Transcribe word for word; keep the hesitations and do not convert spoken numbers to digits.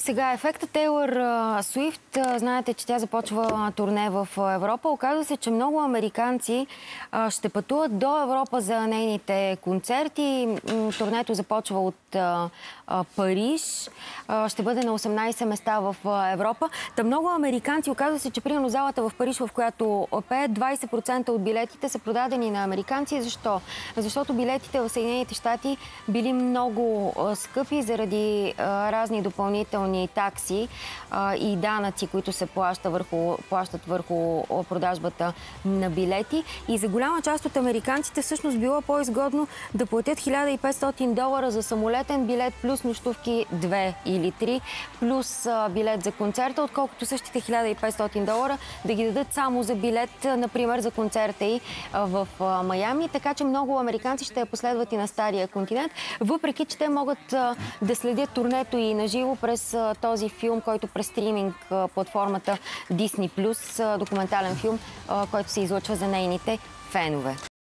Сега ефекта Тейлър Суифт, знаете, че тя започва турне в Европа. Оказва се, че много американци ще пътуват до Европа за нейните концерти. Турнето започва от Париж. Ще бъде на осемнайсет места в Европа. Та много американци, оказва се, че примерно залата в Париж, в която пеят, двайсет процента от билетите са продадени на американци. Защо? Защото билетите в Съединените щати били много скъпи заради разни допълнителни такси а, и данъци, които се плаща върху, плащат върху продажбата на билети. И за голяма част от американците всъщност било по-изгодно да платят хиляда и петстотин долара за самолетен билет, плюс нощувки две или три, плюс а, билет за концерта, отколкото същите хиляда и петстотин долара да ги дадат само за билет, например, за концерта и а, в а, Майами. Така че много американци ще я последват и на Стария континент, въпреки че те могат а, да следят турнето и на живо през а, този филм, който през стриминг а, платформата Disney+, а, документален филм, а, който се излъчва за нейните фенове.